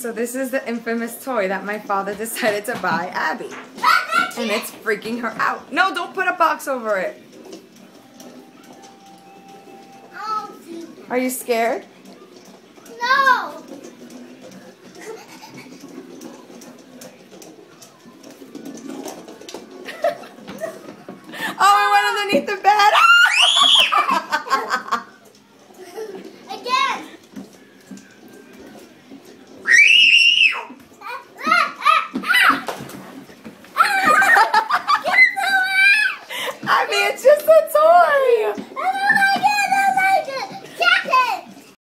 So this is the infamous toy that my father decided to buy Abby. And it's freaking her out. No, don't put a box over it. Are you scared? No. Oh, it went underneath the